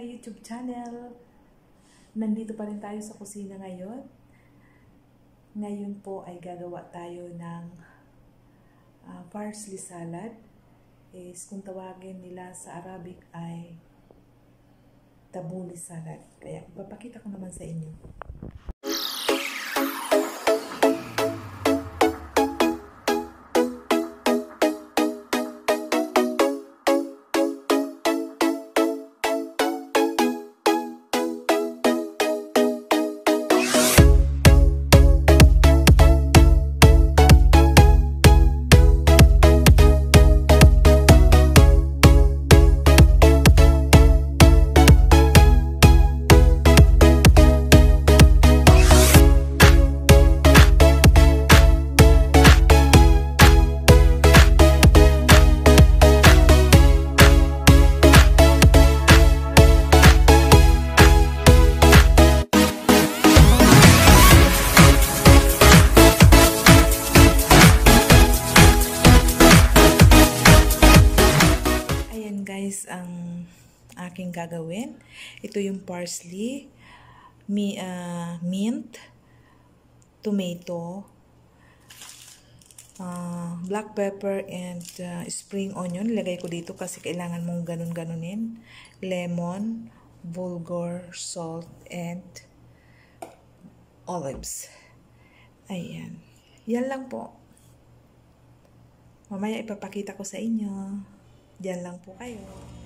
my YouTube channel. Nandito pa rin tayo sa kusina ngayon. Ngayon po ay gagawa tayo ng parsley salad. Kung tawagin nila sa Arabic ay tabbouleh salad. Kaya papakita ko naman sa inyo. Guys, ang aking gagawin, ito yung parsley, mint, tomato, black pepper, and spring onion. Lagay ko dito kasi kailangan mong ganun-ganunin. Lemon, bulgur, salt, and olives. Ayan. Yan lang po. Mamaya ipapakita ko sa inyo. Diyan lang po kayo.